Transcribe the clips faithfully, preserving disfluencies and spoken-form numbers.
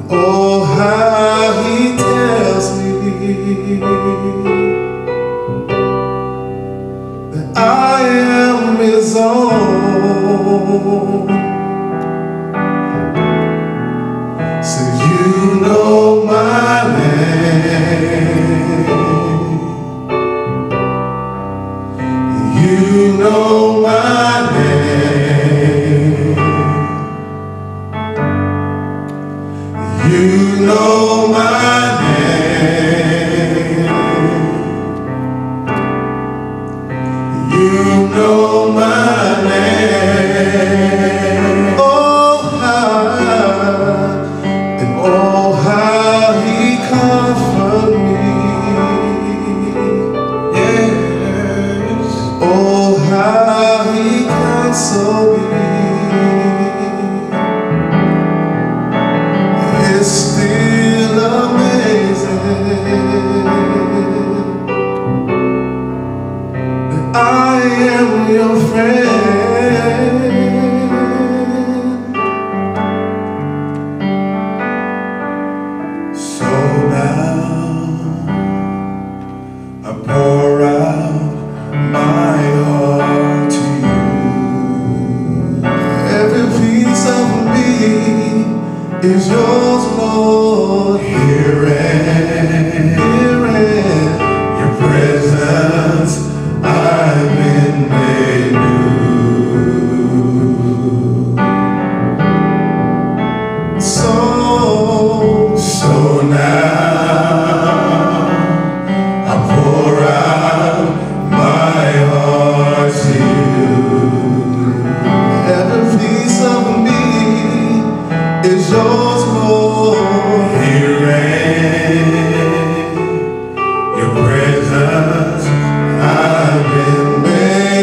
Oh, how he tells me that I am his own. So you know my name, you know my name, you know my name, you know my name. Oh, how, and oh, how he comforted me. Yes. Oh, how he consoled me. It's still amazing that I am your friend. So now I pour out my heart to you. Every piece of me is yours, Lord. Here in, here in your presence, I've been made new. So, so now I pour out my heart to you. Every piece of me is yours, Lord. Here in your presence, I've been made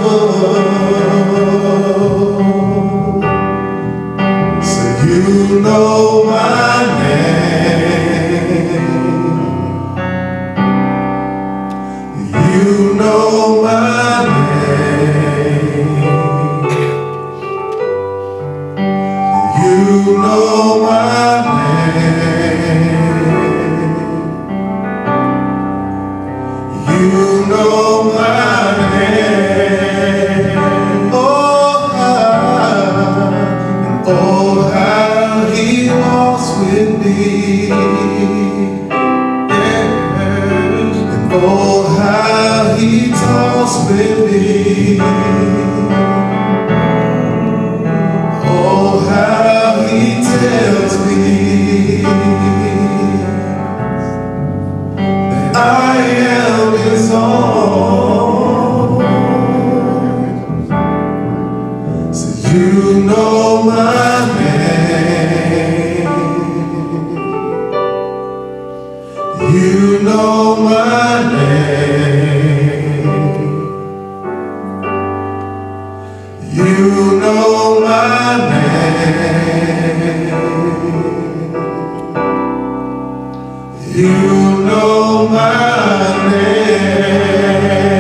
new. So you know my name, you know my name, you know my name, you know my name. Oh, how, and oh, how he walks with me. Yes. And oh, how he talks with me. Oh, how he tells me that I am his own. So you know my name, you know my name, you know my name, you know my name.